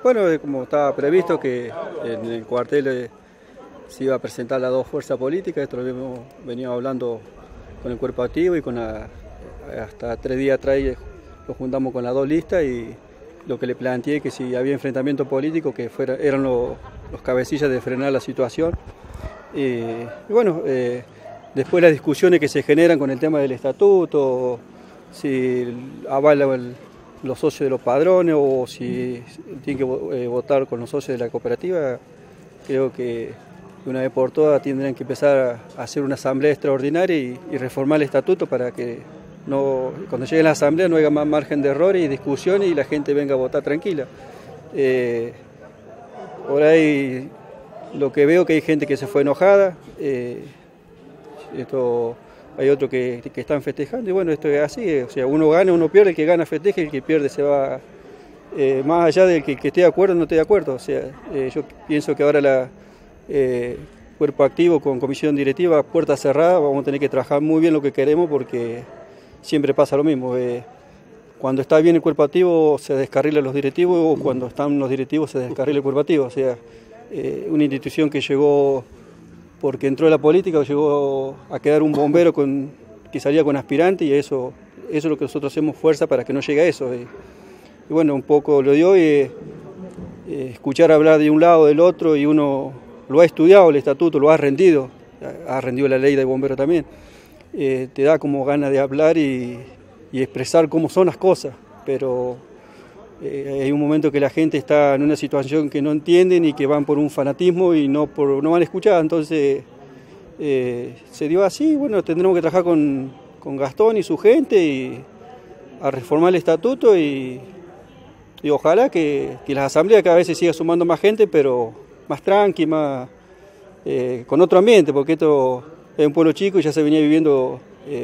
Bueno, como estaba previsto que en el cuartel se iba a presentar las dos fuerzas políticas, esto lo hemos venido hablando con el cuerpo activo y hasta 3 días atrás lo juntamos con las dos listas y lo que le planteé que si había enfrentamiento político que eran los cabecillas de frenar la situación. Y bueno, después las discusiones que se generan con el tema del estatuto, si avala los socios de los padrones o si tienen que votar con los socios de la cooperativa, creo que una vez por todas tendrán que empezar a hacer una asamblea extraordinaria y reformar el estatuto para que cuando llegue a la asamblea no haya más margen de error y discusiones y la gente venga a votar tranquila. Por ahí lo que veo que hay gente que se fue enojada, hay otros que están festejando y bueno, esto es así, o sea, uno gana, uno pierde, el que gana festeja y el que pierde se va, más allá del que esté de acuerdo o no esté de acuerdo. O sea, yo pienso que ahora cuerpo activo con comisión directiva, puerta cerrada, vamos a tener que trabajar muy bien lo que queremos porque siempre pasa lo mismo. Cuando está bien el cuerpo activo se descarrila los directivos o cuando están los directivos se descarrila el cuerpo activo. O sea, una institución que llegó porque entró en la política, llegó a quedar un bombero que salía con aspirante y eso es lo que nosotros hacemos fuerza para que no llegue a eso. Y bueno, un poco lo dio y escuchar hablar de un lado o del otro y uno lo ha estudiado el estatuto, lo ha rendido la ley de bombero también. Te da como ganas de hablar y expresar cómo son las cosas, pero hay un momento que la gente está en una situación que no entienden y que van por un fanatismo y no van a escuchar, entonces se dio así. Bueno, tendremos que trabajar con Gastón y su gente y a reformar el estatuto y ojalá que las asambleas cada vez se siga sumando más gente, pero más tranqui, con otro ambiente, porque esto es un pueblo chico y ya se venía viviendo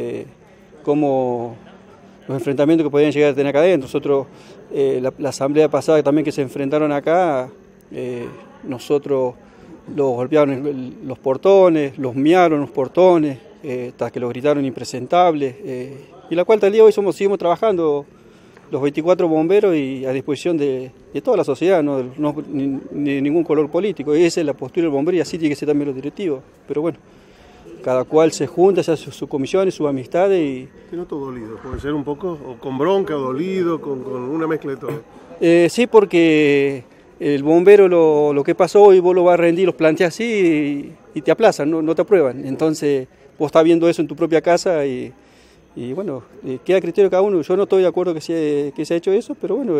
como los enfrentamientos que podían llegar a tener acá adentro. Nosotros, la asamblea pasada también que se enfrentaron acá, nosotros los golpearon los portones, los miaron los portones, hasta que los gritaron impresentables, y la cual tal día hoy seguimos trabajando los 24 bomberos y a disposición de toda la sociedad, no ni ningún color político. Y esa es la postura del bombero y así tiene que ser también los directivos. Pero bueno, cada cual se junta, se hace sus comisiones, sus amistades y... ¿Qué noto dolido? ¿Puede ser un poco o con bronca o dolido, con una mezcla de todo? Sí, porque el bombero lo que pasó hoy vos lo vas a rendir, los planteas así y te aplazan, no te aprueban. Entonces vos estás viendo eso en tu propia casa y bueno, queda a criterio de cada uno. Yo no estoy de acuerdo que se ha hecho eso, pero bueno,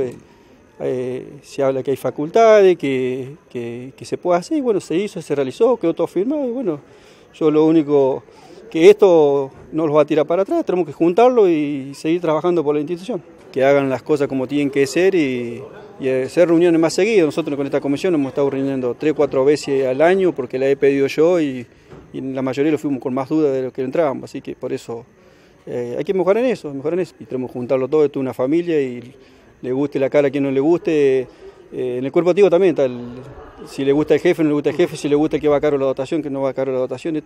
se habla que hay facultades, que se puede hacer, y bueno, se hizo, se realizó, quedó todo firmado, y bueno, yo lo único que esto no los va a tirar para atrás, tenemos que juntarlo y seguir trabajando por la institución. Que hagan las cosas como tienen que ser y hacer reuniones más seguidas. Nosotros con esta comisión hemos estado reuniendo 3 o 4 veces al año porque la he pedido yo y la mayoría lo fuimos con más dudas de lo que entrábamos, así que por eso... hay que mejorar en eso, y tenemos que juntarlo todo, esto es una familia y le guste la cara a quien no le guste. En el cuerpo activo también está si le gusta el jefe, no le gusta el jefe, si le gusta que va caro la dotación, que no va caro la dotación.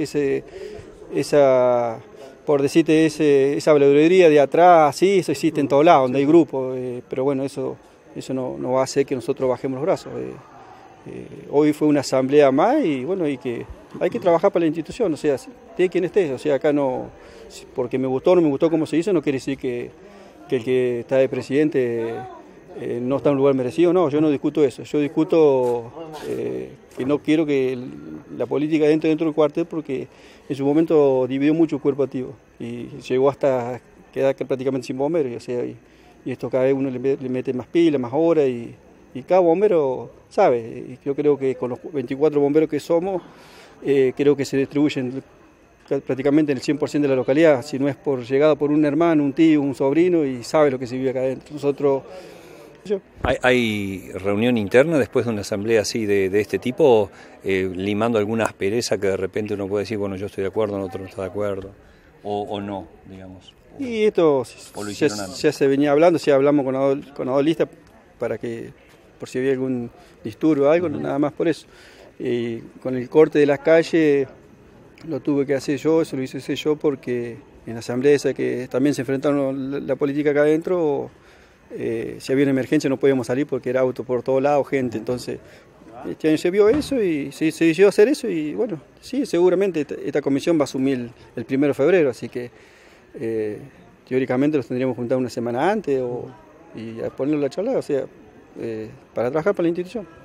Por decirte, esa habladuría de atrás, sí, eso existe en todos lados, donde hay grupos, pero bueno, eso no va a hacer que nosotros bajemos los brazos. Hoy fue una asamblea más y bueno, hay que trabajar para la institución, o sea, esté quien esté, o sea, acá no, porque me gustó o no me gustó cómo se hizo, no quiere decir que el que está de presidente no está en un lugar merecido, no, yo no discuto eso, yo discuto que no quiero que la política dentro del cuartel, porque en su momento dividió mucho el cuerpo activo y llegó hasta quedar prácticamente sin bomberos, o sea, y esto cada vez uno le mete más pilas, más horas y cada bombero sabe, y yo creo que con los 24 bomberos que somos, creo que se distribuyen prácticamente en el 100% de la localidad, si no es por llegada por un hermano, un tío, un sobrino, y sabe lo que se vive acá adentro. Nosotros... ¿Hay reunión interna después de una asamblea así de este tipo, limando alguna aspereza que de repente uno puede decir, bueno, yo estoy de acuerdo, el otro no está de acuerdo, o no, digamos? Y esto ya se venía hablando, si hablamos con la dos listas para que, por si había algún disturbio o algo, nada más por eso. Y con el corte de las calles lo tuve que hacer yo, eso lo hice yo porque en la asamblea esa que también se enfrentaron la política acá adentro, si había una emergencia no podíamos salir porque era auto por todos lados, gente, entonces este año se vio eso y se decidió hacer eso y bueno, sí, seguramente esta comisión va a asumir el 1 de febrero, así que teóricamente los tendríamos que juntar una semana antes y a ponerlo a la charla, o sea, para trabajar para la institución.